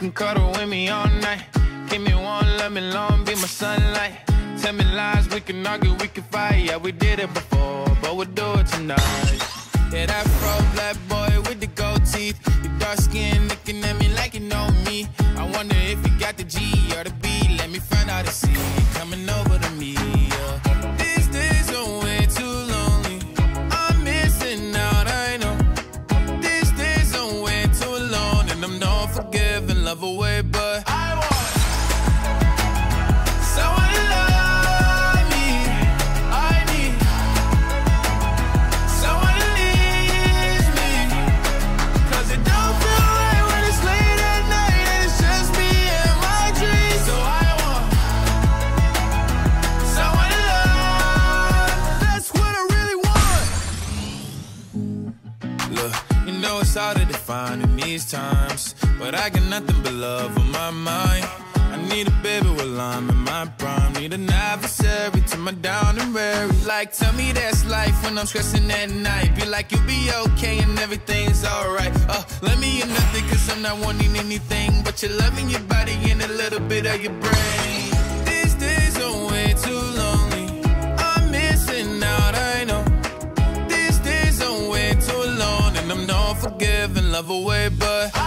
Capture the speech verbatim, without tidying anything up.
can cuddle with me all night. Give me one, let me long, be my sunlight. Tell me lies, we can argue, we can fight. Yeah, we did it before, but we'll do it tonight. Yeah, that fro black boy with the gold teeth. Your dark skin looking at me like you know me. I wonder if you got the G or the B. Let me find out and see you coming over to me. Yeah. These days are way too lonely. I'm missing out, I know. These days are way too alone, and I'm not forgiving, love away, but I want someone to love me. I need someone to leave me, 'cause it don't feel right when it's late at night and it's just me and my dreams. So I want someone to love. That's what I really want. Look, you know it's hard to define in these times, but I got nothing but love on my mind. I need a baby while I'm in my prime. Need an adversary to my down and weary. Like, tell me that's life when I'm stressing at night. Be like, you'll be okay and everything's alright. Uh, let me in nothing, 'cause I'm not wanting anything but your love in your body and a little bit of your brain. These days are way too lonely. I'm missing out, I know. These days are way too alone, and I'm not forgiving, love away, but I